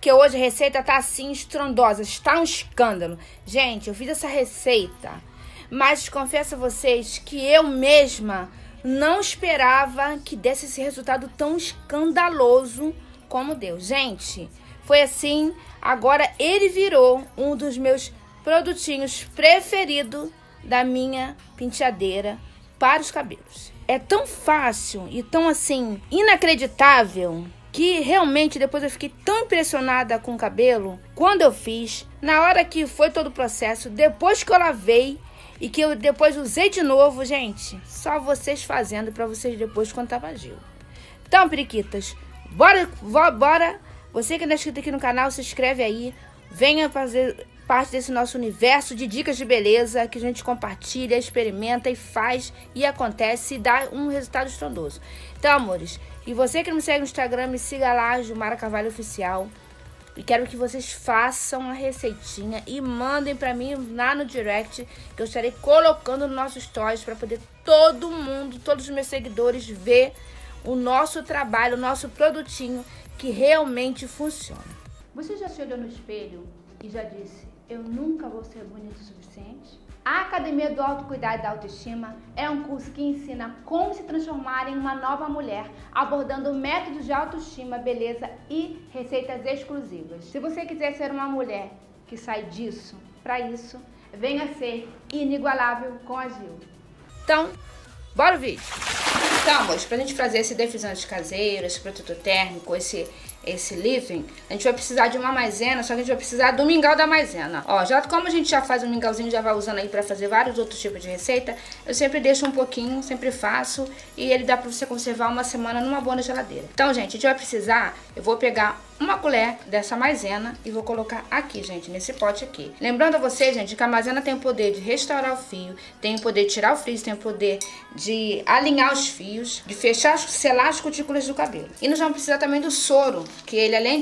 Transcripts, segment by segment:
porque hoje a receita tá assim estrondosa, está um escândalo. Gente, eu fiz essa receita, mas confesso a vocês que eu mesma não esperava que desse esse resultado tão escandaloso como deu. Gente, foi assim, agora ele virou um dos meus produtinhos preferidos da minha penteadeira para os cabelos. É tão fácil e tão assim inacreditável que realmente depois eu fiquei tão impressionada com o cabelo quando eu fiz, na hora que foi todo o processo, depois que eu lavei e que eu depois usei de novo, gente, só vocês fazendo para vocês depois contar pra Gil. Então, periquitas, bora. Você que não é inscrito aqui no canal, se inscreve aí, venha fazer parte desse nosso universo de dicas de beleza que a gente compartilha, experimenta e faz e acontece e dá um resultado estrondoso. Então, amores, e você que não me segue no Instagram, me siga lá, Gilmara Carvalho Oficial. E quero que vocês façam a receitinha e mandem pra mim lá no direct, que eu estarei colocando no nosso stories para poder todo mundo, todos os meus seguidores ver o nosso trabalho, o nosso produtinho que realmente funciona. Você já se olhou no espelho e já disse: eu nunca vou ser bonito o suficiente? A Academia do Autocuidado e da Autoestima é um curso que ensina como se transformar em uma nova mulher, abordando métodos de autoestima, beleza e receitas exclusivas. Se você quiser ser uma mulher que sai disso, para isso, venha ser inigualável com a Gil. Então, bora o vídeo! Então, amores, pra gente fazer esse defrisante caseiro, esse protetor térmico, esse leave-in, a gente vai precisar de uma maisena, só que a gente vai precisar do mingau da maisena. Ó, como a gente já faz um mingauzinho, já vai usando aí pra fazer vários outros tipos de receita, eu sempre deixo um pouquinho, sempre faço, e ele dá pra você conservar uma semana numa boa geladeira. Então, gente, a gente vai precisar, eu vou pegar uma colher dessa maisena e vou colocar aqui, gente, nesse pote aqui. Lembrando a vocês, gente, que a maisena tem o poder de restaurar o fio, tem o poder de tirar o frizz, tem o poder de alinhar os fios, de fechar, selar as cutículas do cabelo. E nós vamos precisar também do soro, que ele além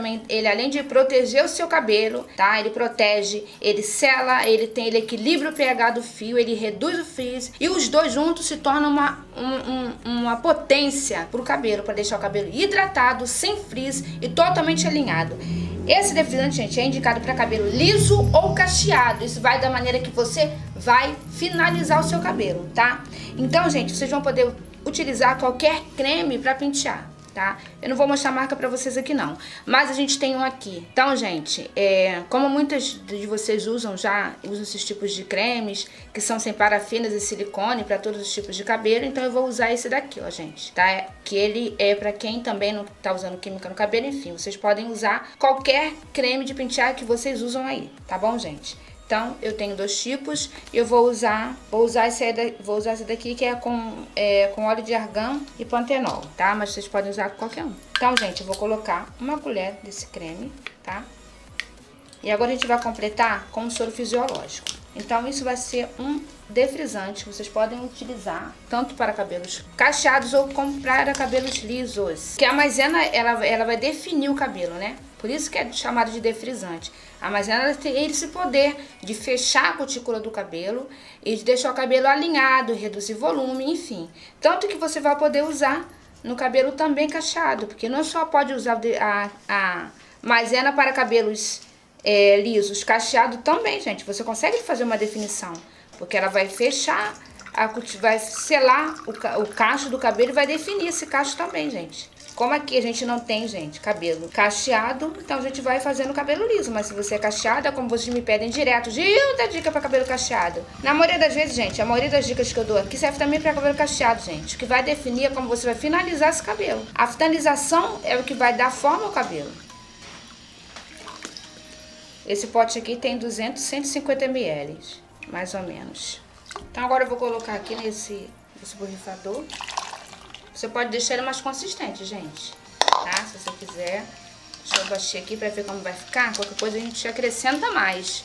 de proteger o seu cabelo, tá? Ele protege, ele sela, ele equilibra o pH do fio, ele reduz o frizz e os dois juntos se tornam uma potência pro cabelo, para deixar o cabelo hidratado, sem frizz e totalmente alinhado. Esse defrisante, gente, é indicado para cabelo liso ou cacheado. Isso vai da maneira que você vai finalizar o seu cabelo, tá? Então, gente, vocês vão poder utilizar qualquer creme para pentear, tá? Eu não vou mostrar a marca pra vocês aqui não, mas a gente tem um aqui. Então, gente, como muitas de vocês usam esses tipos de cremes que são sem parafinas e silicone pra todos os tipos de cabelo, então eu vou usar esse daqui, ó, gente, tá? Que ele é pra quem também não tá usando química no cabelo, enfim, vocês podem usar qualquer creme de pentear que vocês usam aí, tá bom, gente? Então, eu tenho dois tipos e eu vou usar esse daqui que é com óleo de argan e pantenol, tá? Mas vocês podem usar qualquer um. Então, gente, eu vou colocar uma colher desse creme, tá? E agora a gente vai completar com o soro fisiológico. Então, isso vai ser um defrisante que vocês podem utilizar tanto para cabelos cacheados ou como para cabelos lisos. Que a maisena, ela vai definir o cabelo, né? Por isso que é chamado de defrisante. A maisena tem esse poder de fechar a cutícula do cabelo e de deixar o cabelo alinhado, reduzir volume, enfim. Tanto que você vai poder usar no cabelo também cacheado, porque não só pode usar a maisena para cabelos lisos, cacheado também, gente. Você consegue fazer uma definição, porque ela vai fechar, vai selar o cacho do cabelo e vai definir esse cacho também, gente. Como aqui a gente não tem, gente, cabelo cacheado, então a gente vai fazendo cabelo liso. Mas se você é cacheada, como vocês me pedem direto, Gil, dá dica para cabelo cacheado. Na maioria das vezes, gente, a maioria das dicas que eu dou aqui serve também para cabelo cacheado, gente. O que vai definir é como você vai finalizar esse cabelo. A finalização é o que vai dar forma ao cabelo. Esse pote aqui tem 150 ml, mais ou menos. Então agora eu vou colocar aqui nesse borrifador. Você pode deixar ele mais consistente, gente, tá? Se você quiser. Deixa eu baixar aqui pra ver como vai ficar. Qualquer coisa a gente acrescenta mais.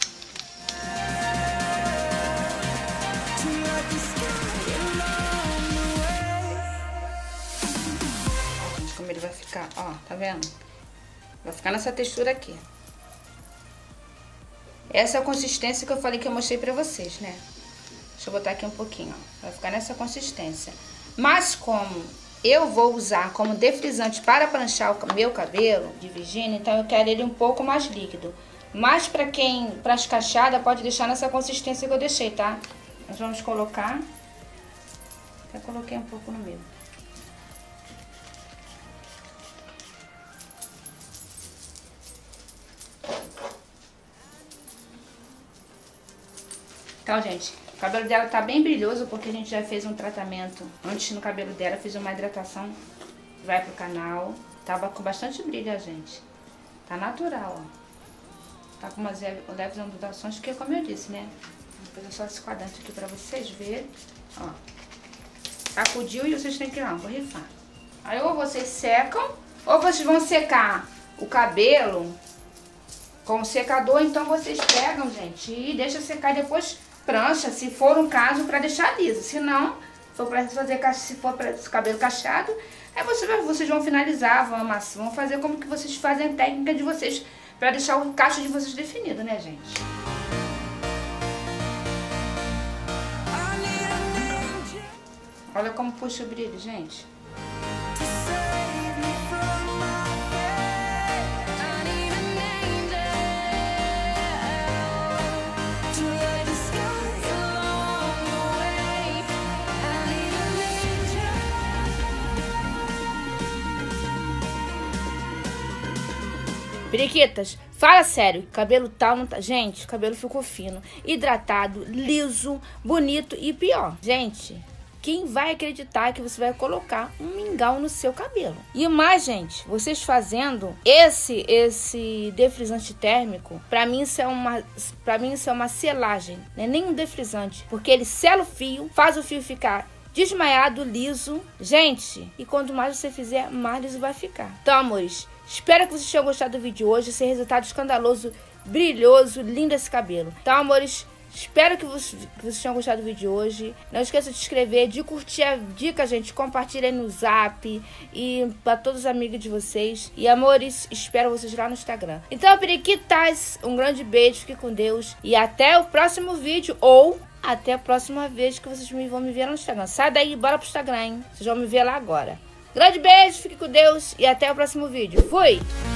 Ó, gente, como ele vai ficar, ó, tá vendo? Vai ficar nessa textura aqui. Essa é a consistência que eu falei que eu mostrei pra vocês, né? Deixa eu botar aqui um pouquinho, ó. Vai ficar nessa consistência. Mas como eu vou usar como defrisante para pranchar o meu cabelo de Virgínia, então eu quero ele um pouco mais líquido. Mas para quem prancha cacheada, pode deixar nessa consistência que eu deixei, tá? Nós vamos colocar. Até coloquei um pouco no meu. Então, gente, o cabelo dela tá bem brilhoso porque a gente já fez um tratamento antes no cabelo dela. Fiz uma hidratação, vai pro canal. Tava com bastante brilho, gente. Tá natural, ó. Tá com umas leves ondulações, que como eu disse, né? Vou fazer só esse quadrante aqui pra vocês verem. Ó. Sacudiu e vocês têm que ir lá, vou rifar. Aí ou vocês secam, ou vocês vão secar o cabelo com o secador. Então vocês pegam, gente, e deixa secar e depois prancha, se for um caso, pra deixar liso. Se não, for pra fazer, se for para cabelo cacheado, aí vocês vão finalizar, vão fazer como que vocês fazem a técnica de vocês, pra deixar o cacho de vocês definido, né, gente? Olha como puxa o brilho, gente. Periquitas, fala sério, cabelo tal não tá... Gente, o cabelo ficou fino, hidratado, liso, bonito e pior. Gente, quem vai acreditar que você vai colocar um mingau no seu cabelo? E mais, gente, vocês fazendo esse defrisante térmico, pra mim isso é uma selagem, né? Nem um defrisante, porque ele sela o fio, faz o fio ficar desmaiado, liso. Gente, e quanto mais você fizer, mais liso vai ficar. Então, amores, espero que vocês tenham gostado do vídeo de hoje. Esse resultado escandaloso, brilhoso, lindo esse cabelo. Então, amores, espero que vocês tenham gostado do vídeo de hoje. Não esqueça de se inscrever, de curtir a dica, gente. Compartilhem no Zap e para todos os amigos de vocês. E, amores, espero vocês lá no Instagram. Então, periquitas, um grande beijo, fique com Deus. E até o próximo vídeo, ou até a próxima vez que vocês vão me ver lá no Instagram. Sai daí, bora pro Instagram, hein? Vocês vão me ver lá agora. Grande beijo, fique com Deus e até o próximo vídeo. Fui!